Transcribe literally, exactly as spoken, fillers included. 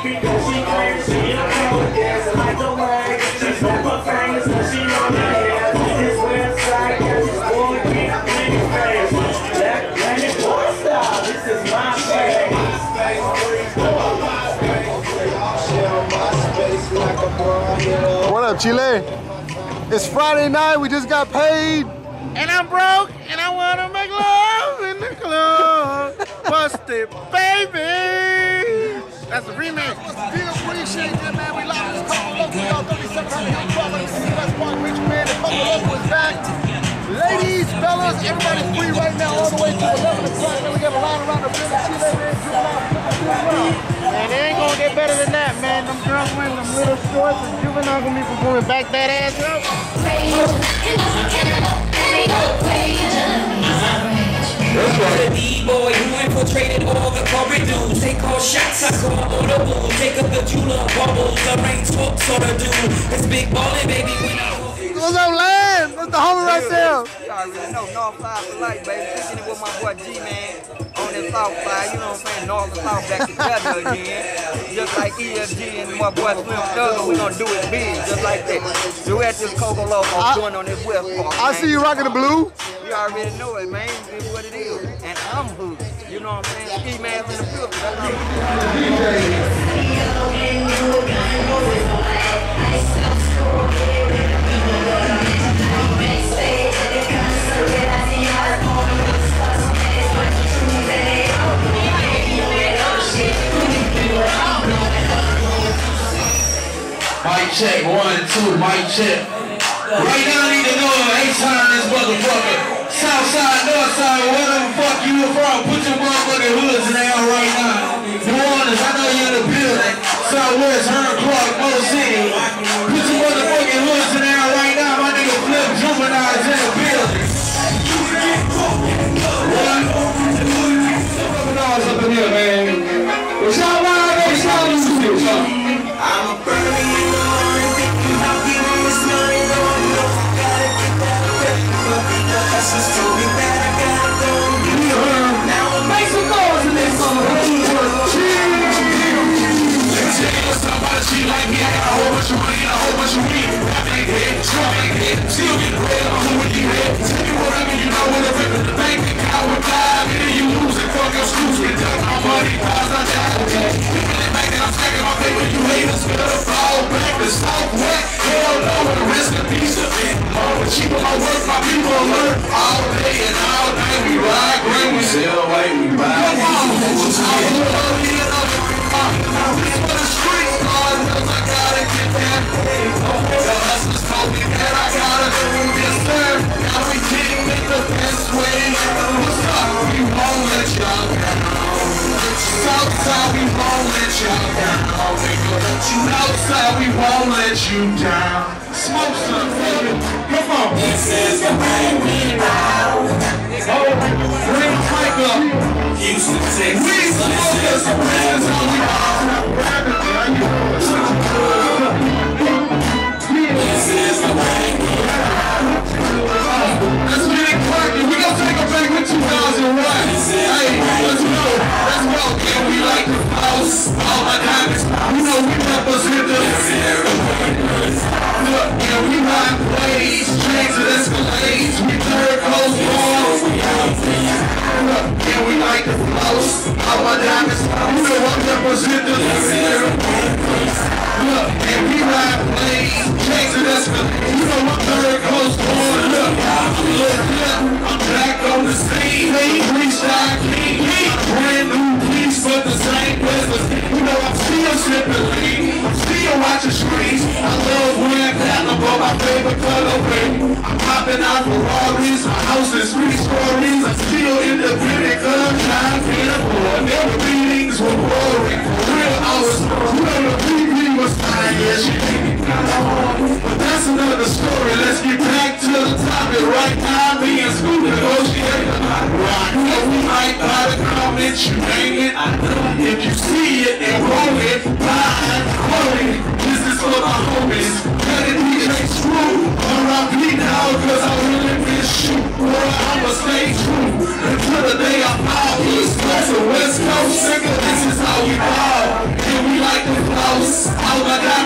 because she claims she in a cold gas like the way. She snap her fingers when she on her ass. This website got this boy getting pretty fast. Black planet boy style, this is my space. What up, Chile? It's Friday night, we just got paid. And I'm broke, and I wanna make love in the club. Bust it, baby. That's a remix. We appreciate it, man. We love this Coco Loco, y'all. thirty-seven hundred Hill Club, like the West Park, Rich Man, and Coco Loco is back. Ladies, fellas, everybody's free right now, all the way to eleven o'clock. Man, we got a line around the building. Chile, man, juvenile. Man, it ain't gonna get better than that, man. Them girls wearing them little shorts and juvenile gonna be performing back that ass up. That's right. The D-boy who infiltrated all the corridors. They call shots, I call audible. Take up the jeweler bubbles. The rain talks on the dude. It's big ballin', baby. When I What's up, Land? That's the homie right there. You already know, North Side for life, baby. Kicking it with my boy G-Man on the South Side. You know what I'm saying? North and South back together again. Just like E F G and my boy Slim Thugger, we gonna do it big, just like that. Duet this Coco Loco doing on this West Park. I see you rocking the blue. You already know it, man. It's what it is. And I'm who. You know what I'm saying? Ski man's in the field. That's how we Mic check, one, two, mic check. Right now I need to know A-time this motherfucker. Southside, Northside, wherever the fuck you from, put your motherfucking hoods down right now. New Orleans, I know you're in the building. Southwest, Hearn Clark, Mo City. Put your motherfucking hoods down right now. My nigga Flip Juvenile's in the building. Juvenile's up in here, man. What's y'all wild, baby? Y'all lose this, y'all. I'm burning you on and thinking about giving this money. No, no, I gotta get that paper. The hustlers told me that I gotta go and get it. Now I'm make some noise in this motherfucker. Let me tell you somebody cheat like me. I got a whole bunch of money and a whole bunch of weed. Rap ain't dead, Trump ain't dead. Still getting red on who you head. Tell me what I mean, you know what I'm ripping. The bank account with five, and you lose it. Fuck your screws, get done. My money, cause I died. I'm stacking my paper, you haters better fall back to Southwest. Hell no, the risk of peace of it. More the cheaper my work, my people alert. All day and all night we ride, green, we sell white, we ride. Come on, what's all the love here, now this for the streets, Lord knows I gotta get that paid. The hustlers told me that I gotta do this, sir. Now we getting it the best way. What's up? We won't let y'all down. Southside, we won't let y'all down. Outside, we won't let you down. Smoke some, baby. Come on. This is the way we ride. Oh, bring Frank up. Houston, Texas. We smoke as the friends on the This is the way we ride. Let's get it cracking. We gonna take it back with two thousand one. Hey, let's go. Let's go. Yeah, we like the house. All my diamonds. You know we represent the look, yeah, we ride blades, trains and escalades. We third coast boys. Look, yeah, we like the flows. All my diamonds. You know I represent the look, yeah, we ride blades, trains and escalades. You know I'm third coast boys. Look, look, look, I'm back on the scene. Freestyle king, brand new piece, but the same business. You know I'm still sipping lean, I'm still watching screens. I love wearing platinum, but my favorite color red. I'm popping out Ferraris, my house is three stories. I'm still independent, cause trying to get a boy. Never meetings were boring, for real I was. You know the P V was fine, yeah, she made me kind of hard. But that's another story, let's get back to the topic. Right now, me and Scoop negotiating. You know we might buy the comment, you name it. I know if you see it and roll it, buy it, quote it. This is for my homies. Cut it, D J Screw. R I P now, cause I really miss you. Boy, I'm a stay true until the day I fall. East Coast or West Coast, nigga, this is how we ball. And we like the flows. All I got